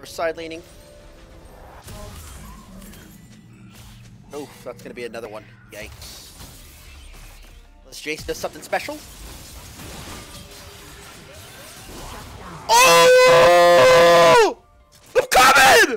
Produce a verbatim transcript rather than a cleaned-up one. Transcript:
We're side leaning. Oh, that's gonna be another one. Yikes. Unless Jayce does something special. Oh! I'm coming!